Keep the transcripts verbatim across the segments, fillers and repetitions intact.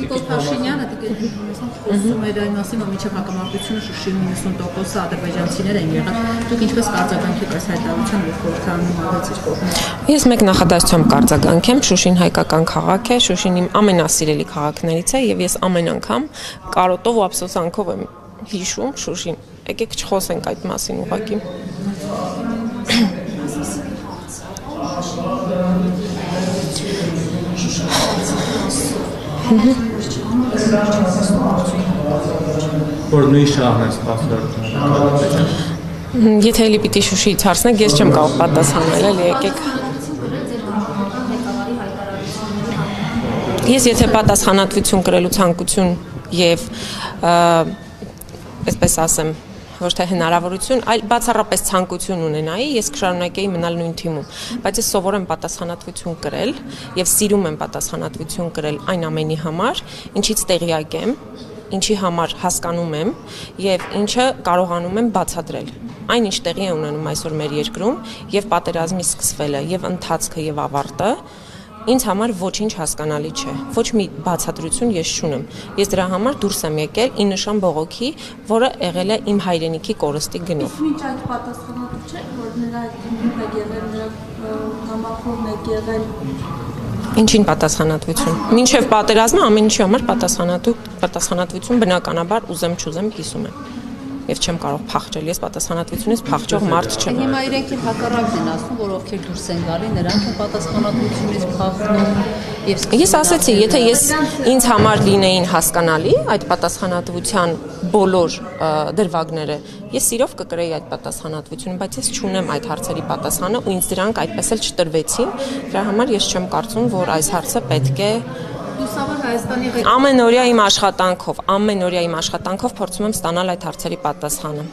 Նիկոլ Փաշինյանը խոսում էր այն մասին, որ մինչև հակամարտությունը Շուշիի նույնսուն տոկոսը ադրբեջանցիներ են եղել։ Դուք ինչպես կարձագանքեք այս հայտարարությանը, որ խորհրդարանում արվեց իր կողմից։ Ես մեկ նախադասությամբ կարձագանքեմ, Շուշին հայկական քաղաք է, Շուշին իմ ամենասիրելի քաղաքներից է եւ ես ամեն անգամ կարոտով ու ափսոսանքով եմ հիշում Շուշին։ Եկեք չխոսենք այդ մասին ուղղակի։ Որ նույն շահն է սպասել։ Եթե էլի պիտի Շուշիից հարցնեք, ես չեմ կարող պատասխանել, էլի եկեք։ Ես եթե պատասխանատվություն կրելու ցանկություն եւ այսպես ասեմ, ոչ թե հնարավորություն, այլ բացառապես ցանկություն ունենայի, ես կշարունակեի մնալ նույն թիմում, բայց ես սովոր եմ պատասխանատվություն կրել եւ սիրում եմ պատասխանատվություն կրել այն ամենի համար, ինչից տեղյակ եմ, ինչի համար հասկանում եմ եւ ինչը կարողանում եմ բացատրել։ Այն ինչ տեղի է ունենում այսօր մեր երկրում եւ պատերազմի սկսվելը եւ ընթացքը եւ ավարտը ինձ համար ոչինչ հասկանալի չէ, ոչ մի բացատրություն ես չունեմ, ես դրա համար դուրս եմ եկել ի նշան բողոքի, որը եղել է իմ հայրենիքի կորստի գնով։ Իսկ մինչ այդ պատասխանատու չէ, որ նրա թիմում եք եղել, նրա համախոհն եք եղել։ Ինչին պատասխանատվություն։ Մինչև պատերազմը ամեն ինչի համար պատասխանատու պատասխանատվություն բնականաբար ուզեմ չուզեմ կիսում եմ։ Եվ չեմ կարող փախչել, ես պատասխանատվությունից փախչող մարդ չեմ։ Հիմա իրենք էլ հակառակն են ասում, որ ովքեր դուրս են գալի, նրանք են պատասխանատվությունից փախնում եւ Ես ասացի, եթե ես ինձ համար լինեին հասկանալի այդ պատասխանատվության բոլոր դրվագները, ես սիրով կկրեի այդ պատասխանատվությունը, բայց ես չունեմ այդ հարցերի պատասխանը ու ինձ դրանք այդպես էլ չտրվեցին, դրա համար ես չեմ կարծում, որ այս հարցը պետք է Ամենօրյա իմ աշխատանքով, ամենօրյա իմ աշխատանքով փորձում եմ ստանալ այդ հարցերի պատասխանը։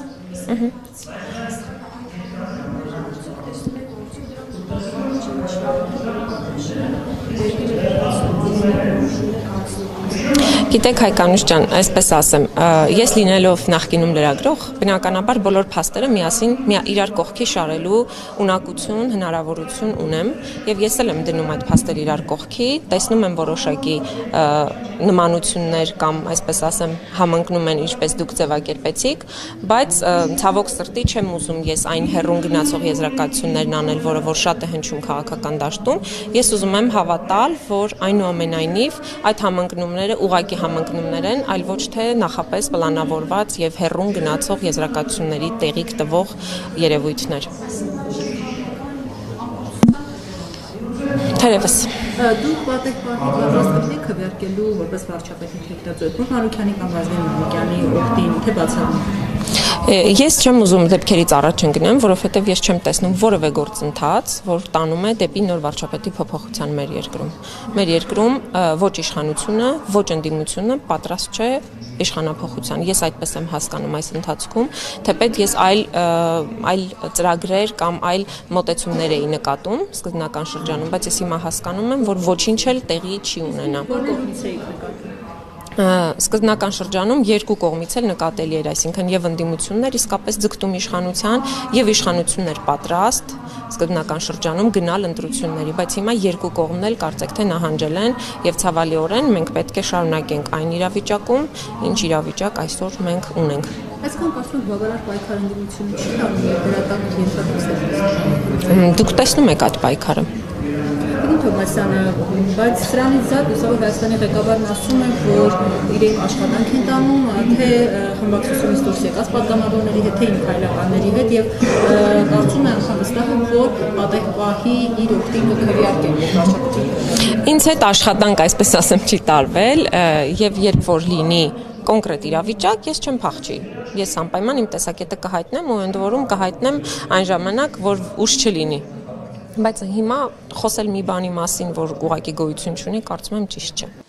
Գիտեք Հայկանուշ ջան, այսպես ասեմ, ես լինելով նախկինում լրագրող, բնականաբար բոլոր փաստերը միասին իրար կողքի շարելու ունակություն, հնարավորություն ունեմ եւ ես էլ եմ դնում այդ փաստերը իրար կողքի, տեսնում եմ որոշակի նմանություններ կամ այսպես ասեմ համընկնում են ինչպես դուք ձևակերպեցիք, բայց ցավոք սրտի չեմ ուզում ես այն հեռուն գնացող եզրակացություններն անել, որը որ շատ է հնչում քաղաքական դաշտում, ես ուզում եմ հավատալ, որ այնուամենայնիվ այդ համընկնումները ուղղակի համընկնումներ են, այլ ոչ թե նախապես պլանավորված եւ հեռուն գնացող եզրակացությունների տեղիք տվող երևույթներ։ Թերևս Դուք պատեք պատասխանատվի քվեարկելու որպես վարչապետի թեկնածու Մարուկյանի կամ Վազգեն Մարուկյանի օգտին թե բացառում։ Ես չեմ ուզում դեպքերից առաջ ընկնեմ, որովհետև ես չեմ տեսնում որևէ գործընթաց, որ տանում է դեպի նոր վարչապետի փոփոխության մեր երկրում։ Մեր երկրում ոչ իշխանությունը, ոչ ընդդիմությունը պատրաստ չէ իշխանափոխության։ Ես այդպես եմ հասկանում այս ընթացքում, թեպետ ես այլ այլ ծրագրեր կամ այլ մոտեցումներ էի նկատում սկզբնական շրջանում, բայց ես հիմա հասկանում եմ, որ ոչինչ էլ տեղի չի ունենա։ Որ կողմից եք նկատում։ Սկզբնական շրջանում երկու կողմից էլ նկատելի էր, այսինքն եւ ընդդիմություններ իսկապես ձգտում իշխանության եւ իշխանություններ պատրաստ սկզբնական շրջանում գնալ ընտրությունների, բայց հիմա երկու կողմն էլ կարծեք թե նահանջել են եւ ցավալիորեն մենք պետք է շարունակենք այն իրավիճակում, ինչ իրավիճակ այսօր մենք ունենք։ Այսքան կարծում եք բավարար պայքար ընդդիմությունը չի անում եւ դրա տակ ենթադրում։ Դուք տեսնում եք այդ պայքարը։ Թոմասյանը, բայց սրանից զատ ուսանող Հայաստանի ղեկավարն ասում է, որ իրենք աշխատանք են տանում, թե խմբակցությունից դուրս եկած պատգամավորների հետ, թե իմ քայլականների հետ եւ կարծում եմ անգամ վստահ եմ, որ պատեհ պահի իր օգտին կքվեարկեն վարչապետի։ Ինձ հետ աշխատանք, այսպես ասեմ, չի տարվել եւ երբ որ լինի կոնկրետ իրավիճակ, ես չեմ փախչի։ Ես անպայման իմ տեսակետը կհայտնեմ ու ընդ որում կհայտնեմ այն ժամանակ, որ ուշ չլինի։ Բայց հիմա խոսել մի բանի մասին, որ ուղղակի գոյություն չունի, կարծում եմ ճիշտ չէ։